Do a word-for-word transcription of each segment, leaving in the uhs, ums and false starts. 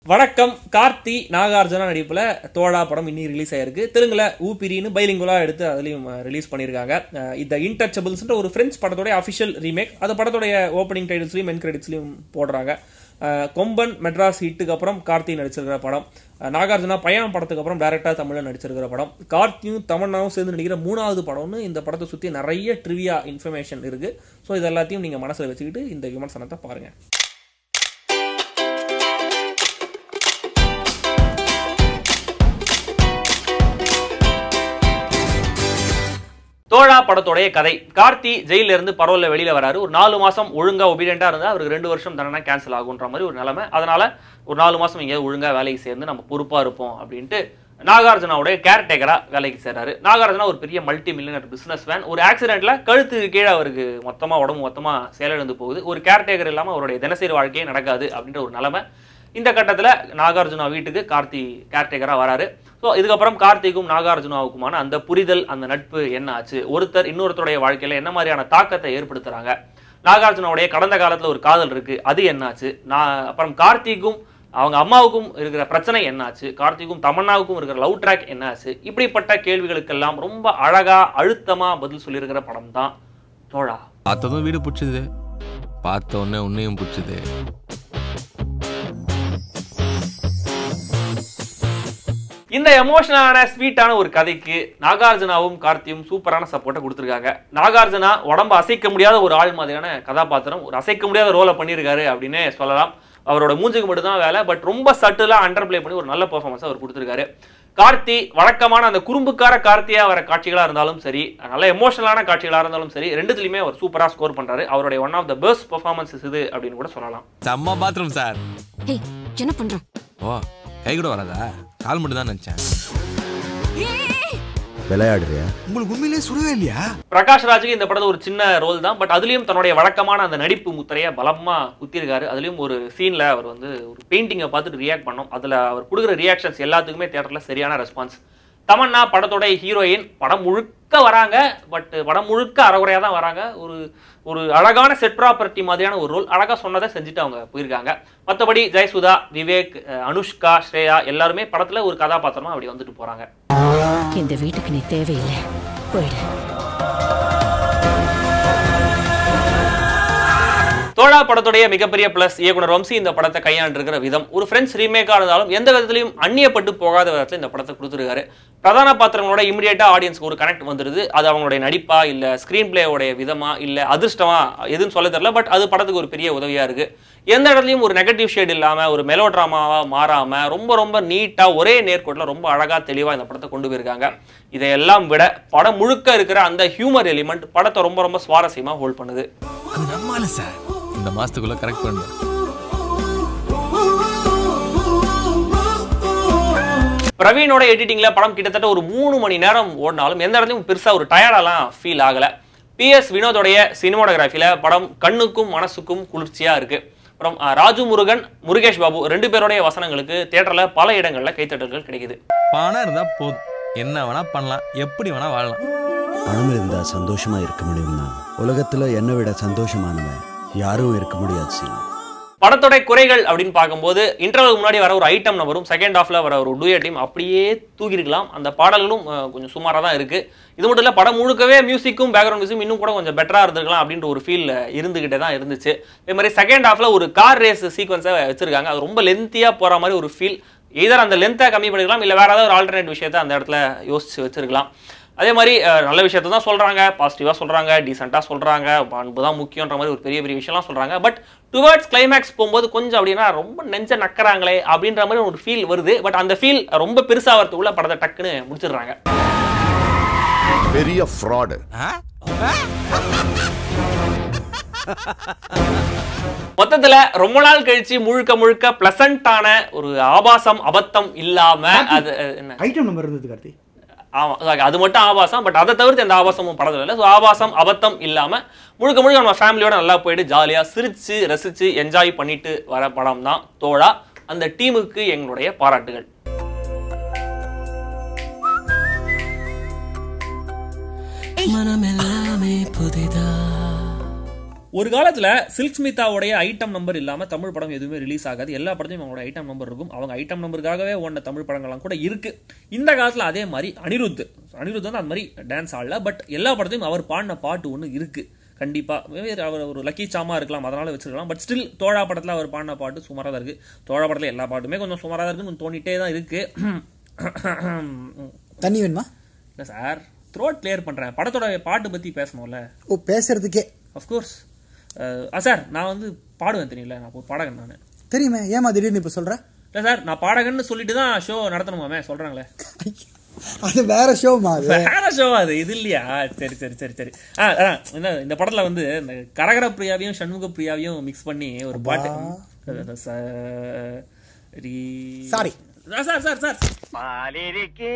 வணக்கம். கார்த்தி நாகார்ஜுனா நடிப்புல தோழா படம் இன்னி ரிலீஸ் ஆயிருக்கு. தெலுங்குல ஊபிரின்னு பைலிங்குலா எடுத்து அதுலயும் ரிலீஸ் பண்ணியிருக்காங்க. இந்த இன்டச்சபிள்ஸ்ன்ற ஒரு பிரெஞ்சு படத்தோட அஃபிஷியல் ரீமேக். அது படத்தோடைய ஓப்பனிங் டைட்டில்ஸ்லயும் மென் கிரெடிட்ஸ்லயும் போடுறாங்க. கொம்பன் மெட்ராஸ் ஹிட்டுக்கு அப்புறம் கார்த்தி நடிச்சிருக்கிற படம். நாகார்ஜுனா பயணம் படத்துக்கு அப்புறம் டைரக்டா தமிழ்ல நடிச்சிருக்கிற படம். கார்த்தியும் தமன்னாவும் சேர்ந்து நடிக்கிற மூணாவது படம்னு இந்த படத்தை சுத்தி நிறைய ட்ரிவியா இன்ஃபர்மேஷன் இருக்கு. ஸோ இது எல்லாத்தையும் நீங்க மனசுல வச்சுக்கிட்டு இந்த விமர்சனத்தை பாருங்க. தோழா படத்தோடைய கதை. கார்த்தி ஜெயில இருந்து பரவல வெளியில வராரு. ஒரு நாலு மாசம் ஒழுங்கா ஒபீடியண்டா இருந்தா அவருக்கு ரெண்டு வருஷம் தண்டனை கேன்சல் ஆகுன்ற மாதிரி ஒரு நிலைமை. அதனால ஒரு நாலு மாசம் இங்கே ஒழுங்கா வேலைக்கு சேர்ந்து நம்ம பொறுப்பா இருப்போம் அப்படின்ட்டு நாகார்ஜுனாவுடைய கேர்டேக்கரா வேலைக்கு சேர்றாரு. நாகார்ஜுனா ஒரு பெரிய மல்டி மில்லியனர் பிசினஸ் மேன். ஒரு ஆக்சிடென்ட்ல கழுத்துக்கு கீழே அவருக்கு மொத்தமா உடம்பு மொத்தமா செயலிழந்து போகுது. ஒரு கேர்டேக்கர் இல்லாம அவருடைய தினசரி வாழ்க்கையே நடக்காது அப்படின்ற ஒரு நிலைமை. இந்த கட்டத்தில் நாகார்ஜுனா வீட்டுக்கு கார்த்தி கேர்டேக்கராக வராரு. ஸோ இதுக்கப்புறம் கார்த்திக்கும் நாகார்ஜுனாவுக்குமான அந்த புரிதல், அந்த நட்பு என்ன ஆச்சு, ஒருத்தர் இன்னொருத்தருடைய வாழ்க்கையில் என்ன மாதிரியான தாக்கத்தை ஏற்படுத்துறாங்க, நாகார்ஜுனாவுடைய கடந்த காலத்தில் ஒரு காதல் இருக்கு, அது என்னாச்சு, நான் அப்புறம் கார்த்திக்கும் அவங்க அம்மாவுக்கும் இருக்கிற பிரச்சனை என்னாச்சு, கார்த்திக்கும் தமன்னாவுக்கும் இருக்கிற லவ் ட்ராக் என்னாச்சு, இப்படிப்பட்ட கேள்விகளுக்கெல்லாம் ரொம்ப அழகா அழுத்தமா பதில் சொல்லியிருக்கிற படம் தான் தோழா. பார்த்ததும் வீடு பிடிச்சது, பார்த்த உடனே உன்னையும் பிடிச்சது. இந்த எமோஷனலான ஸ்வீட்டான ஒரு கதைக்கு நாகார்ஜுனாவும் கார்த்தியும் சூப்பரான சப்போர்ட்டை கொடுத்துருக்காங்க. நாகார்ஜுனா உடம்பு அசைக்க முடியாத ஒரு ஆள் மாதிரியான கதாபாத்திரம், ஒரு அசைக்க முடியாத ரோலை பண்ணியிருக்காரு அப்படின்னு சொல்லலாம். அவரோட மூஞ்சுக்கு மட்டும் தான் வேலை, பட் ரொம்ப சட்டிலா அண்டர் பிளே பண்ணி ஒரு நல்ல பெர்ஃபார்மன்ஸ் அவர் கொடுத்துருக்காரு. கார்த்தி வழக்கமான அந்த குறும்புக்கார கார்த்தியா வர காட்சிகளா இருந்தாலும் சரி, நல்ல எமோஷனலான காட்சிகளா இருந்தாலும் சரி, ரெண்டுத்துலயுமே அவர் சூப்பரா ஸ்கோர் பண்றாரு. அவருடைய one of the best performances இது அப்படின்னு கூட சொல்லலாம். செம்ம பாத்ரூம் சார். என்ன பண்றோம்? ஓ, கை கூட வராதா? கால் மட்டும் தான் நினைச்சேன். விளையாடுறியா? உங்களுக்கு உண்மையிலே சுடவே இல்லையா? பிரகாஷ் ராஜுக்கு இந்த படத்துல ஒரு சின்ன ரோல் தான், பட் அதுலயும் தன்னுடைய வழக்கமான அந்த நடிப்பு முத்திரைய பலமா குத்திருக்காரு. அதுலயும் ஒரு சீன்ல அவர் வந்து ஒரு பெயிண்டிங்கை பார்த்துட்டு ரியாக்ட் பண்ணோம். அதுல அவர் கொடுக்குற ரியாக்ஷன்ஸ் எல்லாத்துக்குமே தியேட்டர்ல சரியான ரெஸ்பான்ஸ். தமன்னா படத்தோட ஹீரோயின், படம் முழுக்க வராங்க, பட் படம் முழுக்க அறகுறையா தான் வராங்க. ஒரு ஒரு அழகான செட் ப்ராப்பர்ட்டி மாதிரியான ஒரு ரோல், அழகா சொன்னதை செஞ்சுட்டு அவங்க போயிருக்காங்க. மற்றபடி ஜெயசுதா, விவேக், அனுஷ்கா, ஸ்ரேயா எல்லாருமே படத்துல ஒரு கதாபாத்திரமா அப்படி வந்துட்டு போறாங்க. இந்த வீட்டுக்கு நீ தேவையில்லை, போயிடு. தோழா படத்துடைய மிகப்பெரிய பிளஸ் இயக்குனர் வம்சி இந்த படத்தை கையாண்டிருக்கிற விதம். ஒரு பிரெஞ்சு ரீமேக்கா இருந்தாலும் எந்த விதத்திலையும் அந்நியப்பட்டு போகாத விதத்தில் இந்த படத்தை கொடுத்துருக்காரு. பிரதான பாத்திரங்களோட இமிடியேட்டா ஆடியன்ஸ்க்கு ஒரு கனெக்ட் வந்துருது. அது அவங்களுடைய நடிப்பா, இல்ல ஸ்கிரீன் பிளேயோடைய விதமா, இல்ல அதிர்ஷ்டமா, எதுன்னு சொல்ல தெரியல, பட் அது படத்துக்கு ஒரு பெரிய உதவியா இருக்கு. எந்த இடத்துலையும் ஒரு நெகட்டிவ் ஷேட் இல்லாம, ஒரு மெலோ டிராமாவா மாறாம, ரொம்ப ரொம்ப நீட்டா ஒரே நேர்கோட்டில் ரொம்ப அழகா தெளிவா இந்த படத்தை கொண்டு போயிருக்காங்க. இதையெல்லாம் விட படம் முழுக்க இருக்கிற அந்த ஹியூமர் எலிமெண்ட் படத்தை ரொம்ப ரொம்ப சுவாரஸ்யமா ஹோல்ட் பண்ணுது. அது நம்மால சார் இந்த மாசத்துக்குள்ள கரெக்ட் பண்ணு. பிரவீனோட எடிட்டிங்ல படம் கிட்டத்தட்ட ஒரு மூணு மணி நேரம் ஓடினாலும் எந்த இடத்துலையும் பெருசா ஒரு டயர்டாலாம் ஃபீல் ஆகல. பி எஸ் வினோதோடைய சினிமாட்டோகிராஃபில படம் கண்ணுக்கும் மனசுக்கும் குளிர்ச்சியா இருக்கு. அப்புறம் ராஜு முருகன், முருகேஷ் பாபு ரெண்டு பேருடைய வசனங்களுக்கு தியேட்டர்ல பல இடங்கள்ல கைத்தட்டல்கள் கிடைக்குது. பணம் இருந்தா போதும், என்ன வேணா பண்ணலாம், எப்படி வேணா வாழலாம். பணம் இருந்தா சந்தோஷமா இருக்க முடியும்னா உலகத்துல என்னை விட சந்தோஷமானவன் யாரும் இருக்க முடியாது. சீனா படத்தோட குறைகள் அப்படின்னு பார்க்கும்போது இன்டர்வலுக்கு முன்னாடி வர ஒரு ஐட்டம் நம்பரும், செகண்ட் ஹாஃப்ல வர ஒரு டூயட்டையும் அப்படியே தூக்கிருக்கலாம். அந்த பாடல்களும் கொஞ்சம் சுமாராக தான் இருக்கு. இது மட்டும் இல்லை, படம் முழுக்கவே மியூசிக்கும் பேக்ரவுண்ட் மியூசிக்கும் இன்னும் கூட கொஞ்சம் பெட்டரா இருந்திருக்கலாம் அப்படின்ற ஒரு ஃபீல் இருந்துகிட்டே தான் இருந்துச்சு. அதே மாதிரி செகண்ட் ஹாஃப்ல ஒரு கார் ரேஸ் சீக்வன்ஸை வச்சிருக்காங்க. அது ரொம்ப லென்த்தியா போற மாதிரி ஒரு ஃபீல். இதர் அந்த லென்த்தை கம்மி பண்ணிக்கலாம், இல்லை வேற ஏதாவது ஒரு ஆல்டர்னேட் விஷயத்தை அந்த இடத்துல யோசிச்சு வச்சிருக்கலாம். அதே மாதிரி நல்ல விஷயத்த தான் சொல்றாங்க, பாசிட்டிவா சொல்றாங்க, டீசெண்டா சொல்றாங்க, அன்பு தான் முக்கியன்ற மாதிரி ஒரு பெரிய பெரிய விஷயம்லாம் சொல்றாங்க. பட் டுவர்ட்ஸ் கிளைமேக்ஸ் போகும்போது கொஞ்சம் அப்படின்னா ரொம்ப நெஞ்ச நக்கறாங்களே அப்படின்ற மாதிரி ஒரு ஃபீல் வருது. பட் அந்த ஃபீல் ரொம்ப பெருசா வரதுக்குள்ள படத்தை டக்குன்னு முடிச்சிடுறாங்க. பெரிய ஃப்ராட். மொத்தத்துல ரொம்ப நாள் கழிச்சு முழுக்க முழுக்க பிளசண்டான ஒரு ஆபாசம் அபத்தம் இல்லாம, அது என்ன ஐட்டம் நம்பர் இருந்தது கார்த்தி? ஆமா, அது மட்டும் ஆபாசம். பட் அதை தவிர்த்து எந்த ஆபாசமும் படத்துல இல்லை. ஸோ ஆபாசம் அபத்தம் இல்லாம முழுக்க முழுக்க நம்ம ஃபேமிலியோட நல்லா போயிட்டு ஜாலியா சிரிச்சு ரசிச்சு என்ஜாய் பண்ணிட்டு வர படம் தான் தோழா. அந்த டீமுக்கு எங்களுடைய பாராட்டுகள். மனமெல்லாமே புதிதா ஒரு காலத்துல சில்க் ஸ்மிதாவுடைய ஐட்டம் நம்பர் இல்லாம தமிழ் படம் எதுவுமே ரிலீஸ் ஆகாது. எல்லா படத்தையும் அவங்களோட ஐட்டம் நம்பர் இருக்கும். அவங்க ஐட்டம் நம்பருக்காகவே ஓடின தமிழ் படங்கள்லாம் கூட இருக்கு. இந்த காலத்துல அதே மாதிரி அனிருத் அனிருத் வந்து அந்த மாதிரி டான்ஸ் ஆடல. பட் எல்லா படத்தையும் அவர் பாடின பாட்டு ஒன்று இருக்கு. கண்டிப்பா அவர் ஒரு லக்கி சாமா இருக்கலாம், அதனால வச்சிருக்கலாம். பட் ஸ்டில் தோழா படத்துல அவர் பாடின பாட்டு சுமாரா தான் இருக்கு. தோழா படத்துல எல்லா பாட்டுமே கொஞ்சம் சுமாரா தான் இருக்குன்னு தோணிட்டே தான் இருக்கு. தண்ணி வேணுமா? இல்ல சார், த்ரோட் கிளியர் பண்றேன். படத்தோட பாட்டு பத்தி பேசணும்ல. ஓ, பேசுறதுக்கே. அஃப்கோர்ஸ் சார், நான் வந்து பாடுவேன் தெரியல, நான் ஒரு பாடகன். நான் தெரியுமே, ஏமா திடீர்னு இப்ப சொல்ற? இல்ல சார், நான் பாடகன்னு சொல்லிட்டு தான் ஷோ நடத்தணுமாமே சொல்றாங்களே. அது வேற ஷோமா? வேற ஷோ அது, இது இல்லையா? சரி சரி சரி சரி என்ன இந்த படத்துல வந்து இந்த கரகர பிரியாவையும் சண்முக பிரியாவையும் மிக்ஸ் பண்ணி ஒரு பாட்டு. சாரி சார் சார் சார் பாலிரிக்கி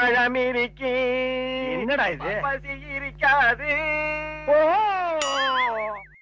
பழமிரிக்கி, என்னடா இது? பசி இருக்காது. ஓ